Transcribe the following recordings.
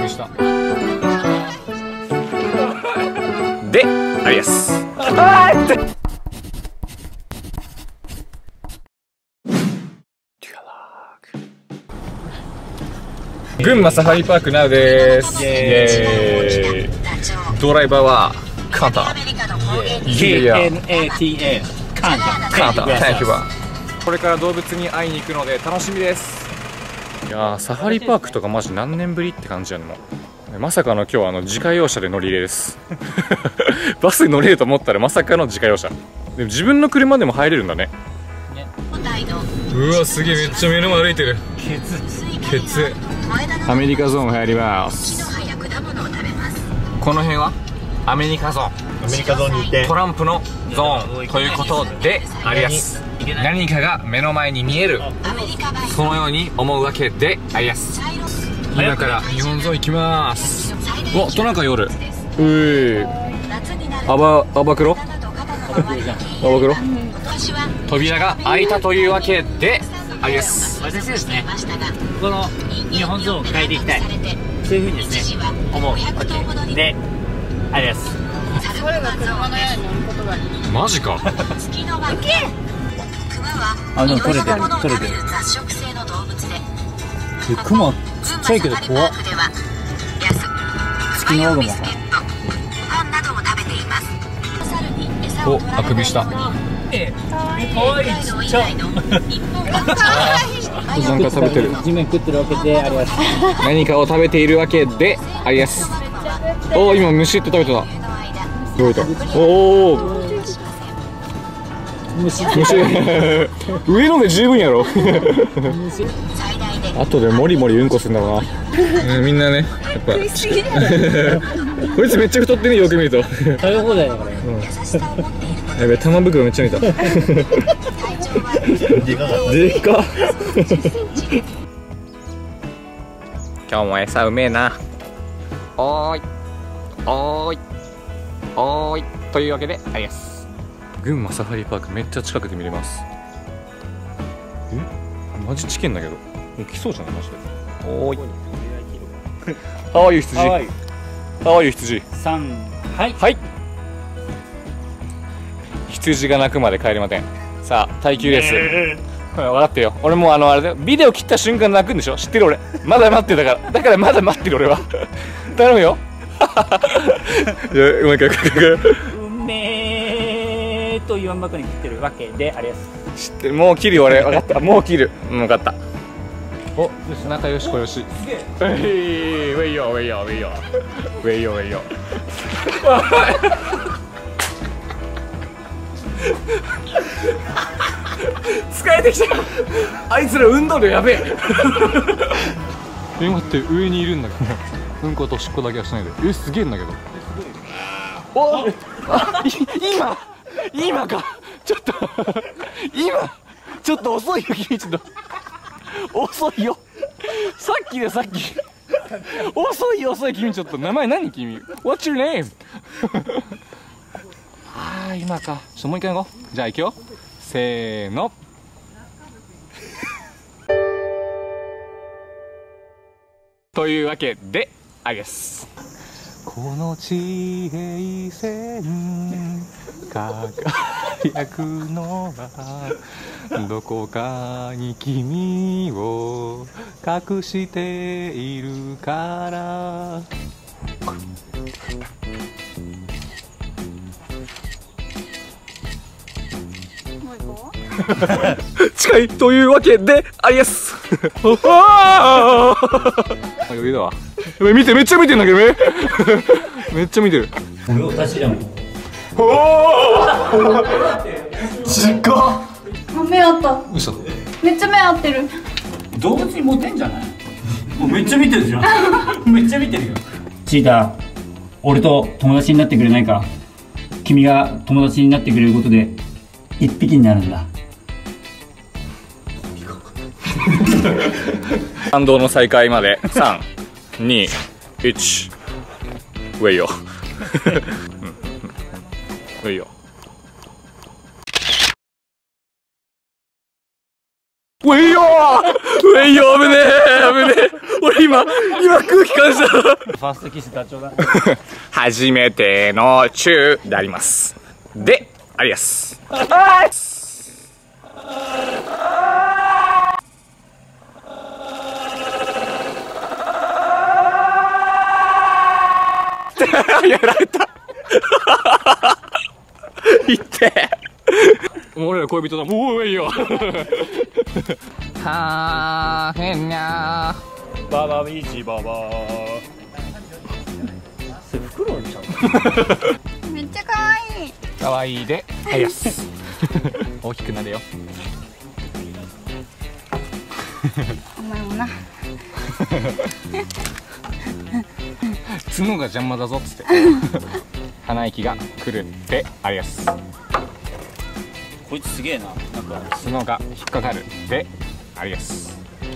びしたでありやす。群馬サファリパークナウです。イエーイ。ドライバーはカンタ。 KNATA カンタ。 Thank you。これから動物に会いに行くので楽しみです。いやー、サファリパークとかマジ何年ぶりって感じやね。もうまさかの今日自家用車で乗り入れですバスに乗れると思ったらまさかの自家用車でも自分の車でも入れるんだね。うわすげえ、めっちゃ目の前歩いてる。ケツアメリカゾーン入ります。この辺はアメリカゾーン。 アメリカゾーンにいてトランプのゾーンということであります。何かが目の前に見える、そのように思うわけであります。今から日本ゾーン行きます。おっ、トナカイおる。アバクロ扉が開いたというわけであります。 私ですね、この日本ゾーンを変えていきたい、そういうふうにですね思うわけであります。 それが車の屋根に乗ることがマジかあ、でも取れてるクマちっちゃいけど怖っ。月のワゴンもお、あくびした。 かわいい、ちっちゃいなんか食べてる。 地面食ってるわけであります。 何かを食べているわけであります。おお、今虫って食べてた。どういた。おお虫上ので十分やろあとでモリモリうんこするんだろうな、みんなね、やっぱこいつめっちゃ太ってね、よく見ると食べ放題だから、 やべ、玉袋めっちゃ見たでかっ今日も餌うめえな。おーいおーいおーいというわけであります。群馬サファリパークめっちゃ近くで見れます。マジチキンだけど、もう来そうじゃないマジで。おーいHow are you羊。How are you羊。 はいはい。羊が鳴くまで帰りません。さあ耐久レース、分かってよ。俺もうあれだよ、ビデオ切った瞬間泣くんでしょ、知ってる俺。まだ待ってるだからまだ待ってる俺は頼むよいや、うまいかうめーと言わんばかりに食ってるわけであります。 知ってる。もう切るよ俺。分かった、もう切る。分かった。お、よし、仲良しこよし。ウェイヨウェイヨウェイヨウェイヨウェイヨ疲れてきた。あいつら運動量やべえ待って、上にいるんだけどうんことおしっこだけはしないで。すげえんだけど。お今かちょっとちょっと遅いよ君。ちょっと遅いよ、さっき遅い君。ちょっと名前何君。 What's your name ああ、今か。ちょっともう一回行こう。じゃあ行くよ、せーのというわけでありです。この地平線輝くのはどこかに君を隠しているから近いというわけでありです余裕だわ。見て、めっちゃ見てんだけどねめっちゃ見てる。 おお確かに。 ちっか。 目あった。 嘘。 めっちゃ目合ってる。 動物にモテんじゃない。もうめっちゃ見てるじゃんめっちゃ見てるよ。チーター、俺と友達になってくれないか。君が友達になってくれることで一匹になるんだ。 感動の再会まで3、2、1ウェイヨウェイヨ。 ウェイヨーウェイヨー危ねえ危ねえ。俺今空気感じた。 ファーストキスダチョウだ。 初めてのチューであります。でありやす。やられた。いってもう俺ら恋人だ。もういいよ。はーへんにゃーババビーチババー。それフクロウちゃう。 めっちゃ可愛い。 かわいいでありやす。大きくなれよ。 お前もな。 角が邪魔だぞっつって。鼻息が来るでありやす。 こいつすげえな。なんか角が引っかかるでありやす。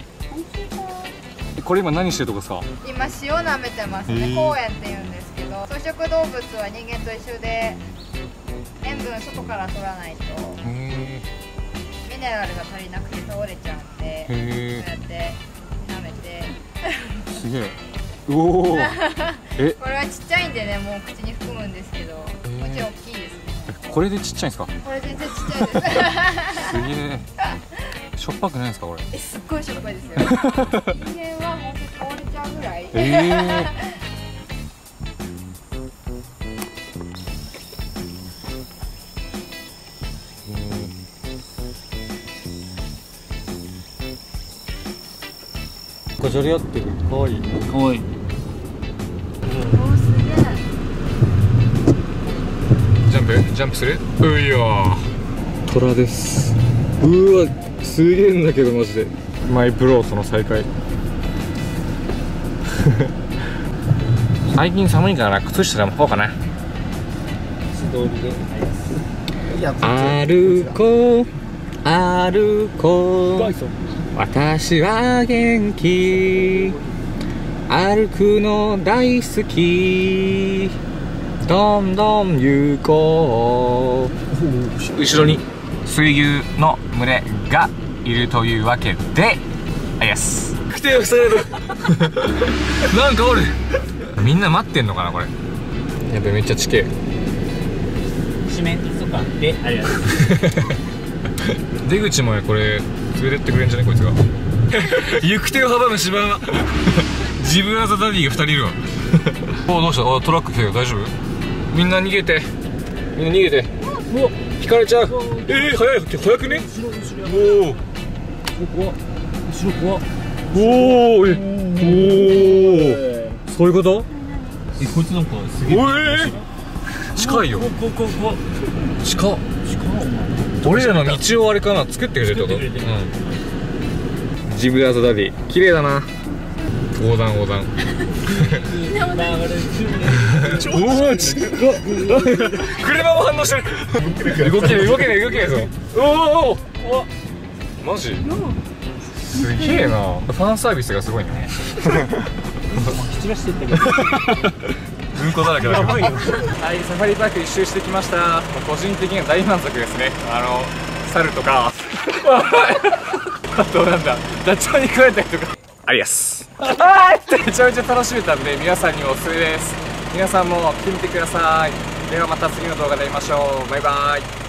これ今何してるとこですか？ 今塩舐めてますね。公園って言うんですけど、草食動物は人間と一緒で塩分外から取らないとへミネラルが足りなくて倒れちゃうんで、 え。 こうやって舐めて。 すげえ。おお。え、 これはちっちゃいんでね、もう口に含むんですけど、もちろん大きいですね。 これでちっちゃいんですか？ これ全然ちっちゃいです。 すげえ。しょっぱくないんですかこれ？ すっごいしょっぱいですよ。人間は本当倒れちゃうぐらい。 こじゃれ合ってる。かわいい。 かわいい。 ジャンプする？ういよー。虎です。うわ、すげえんだけどマジで。マイブローとの再会。最近寒いからな、靴下でも履こうかな。 素通りで。 歩こう歩こう。私は元気。歩くの大好き。どんどん行こう。後ろに水牛の群れがいるというわけで、あやす。来てよ、それ。なんかおる。みんな待ってんのかなこれ。やべ、めっちゃ地形。 四面とかでありがとう。 出口もこれ連れてってくれんじゃねこいつが。行く手を阻む芝は。自分アザダディが2人いるわ。お、どうした？あ、トラック来てるよ。大丈夫？みんな逃げて。みんな逃げて。お、引かれちゃう。早くね？おお。 後ろ怖っ。 おお。そういうこと？ こいつなんかすげえ。 近いよ。 怖っ。 近っ。俺らの道をあれかな、作ってくれるってこと？うん。ジブラザダディ、綺麗だな。横断。おお、近っ。車も反応してる。動けないぞ。おお。マジ？すげえな。ファンサービスがすごいね。 散らしてってる。 うんこだらけだけど。はい、サファリパーク一周してきました。個人的には大満足ですね。猿とかあとなんだ、ダチョウに食われたりとかありやす。めちゃめちゃ楽しめたんで皆さんにもおすすめです。皆さんも来てみてください。ではまた次の動画で会いましょう。バイバイ。